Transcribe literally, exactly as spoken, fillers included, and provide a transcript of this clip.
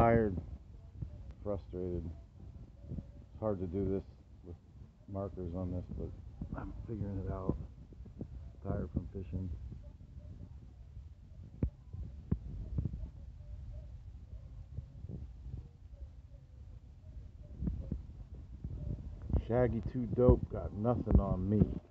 tired, frustrated. It's hard to do this with markers on this, but I'm figuring it out. Tired from fishing. Shaggy Too Dope got nothing on me.